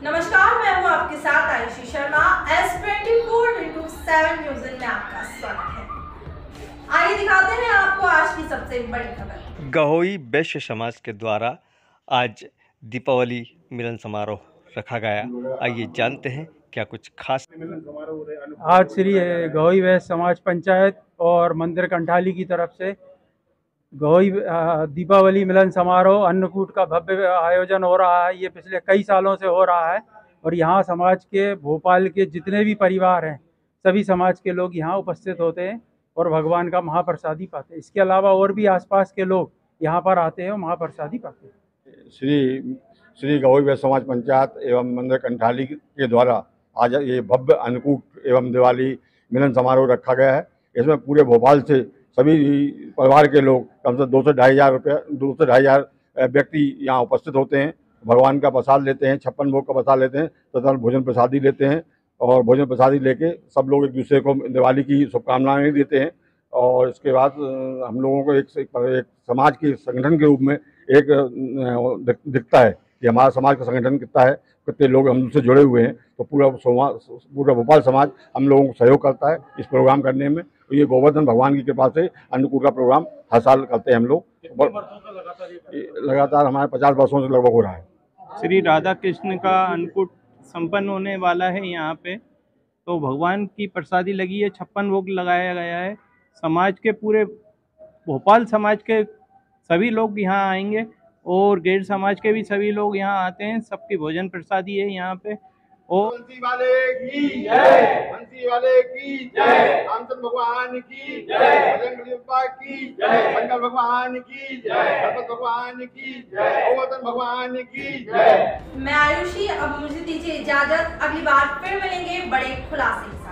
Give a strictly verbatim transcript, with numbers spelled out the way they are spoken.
नमस्कार, मैं हूं आपके साथ Ayushi Sharma. S twenty four into seven news में आपका स्वागत है। आइए दिखाते हैं आपको आज की सबसे बड़ी खबर। गहोई वैश्य समाज के द्वारा आज दीपावली मिलन समारोह रखा गया। आइए जानते हैं क्या कुछ खास। आज श्री गहोई वैश्य समाज पंचायत और मंदिर कंठाली की तरफ से गहोई दीपावली मिलन समारोह अन्नकूट का भव्य आयोजन हो रहा है। ये पिछले कई सालों से हो रहा है और यहाँ समाज के भोपाल के जितने भी परिवार हैं सभी समाज के लोग यहाँ उपस्थित होते हैं और भगवान का महाप्रसादी पाते हैं। इसके अलावा और भी आसपास के लोग यहाँ पर आते हैं और महाप्रसादी पाते हैं। श्री श्री गहोई वैश्य समाज पंचायत एवं मंदिर कंठाली के द्वारा आज ये भव्य अन्नकूट एवं दिवाली मिलन समारोह रखा गया है। इसमें पूरे भोपाल से सभी परिवार के लोग कम से दो से ढाई हज़ार रुपये दो से ढाई हज़ार व्यक्ति यहाँ उपस्थित होते हैं। भगवान का प्रसाद लेते हैं, छप्पन भोग का प्रसाद लेते हैं तथा तो भोजन प्रसादी लेते हैं और भोजन प्रसादी लेके सब लोग एक दूसरे को दिवाली की शुभकामनाएं देते हैं। और इसके बाद हम लोगों को एक, एक, एक समाज के संगठन के रूप में एक दिखता है कि हमारा समाज का संगठन कितना है, कितने लोग हमसे जुड़े हुए हैं। तो पूरा समाज पूरा भोपाल समाज हम लोगों को सहयोग करता है इस प्रोग्राम करने में। तो ये गोवर्धन भगवान की कृपा से अन्नकूट का प्रोग्राम हर साल करते हैं हम लोग। लगातार हमारे पचास वर्षों से लगभग हो रहा है। श्री राधा कृष्ण का अन्नकूट संपन्न होने वाला है यहाँ पे, तो भगवान की प्रसादी लगी है, छप्पन भोग लगाया गया है। समाज के पूरे भोपाल समाज के सभी लोग यहाँ आएंगे और गैर समाज के भी सभी लोग यहाँ आते हैं। सबकी भोजन प्रसादी है यहाँ पे। और बंसी वाले की जय, बंसी वाले की जय, रामचंद्र भगवान की जय, बजरंगबली बाबा की जय, शंकर भगवान की जय, गणपति भगवान की जय, गोवर्धन भगवान की जय। मैं आयुषी, अब मुझे दीजिए इजाजत। अगली बार फिर मिलेंगे बड़े खुलासे से।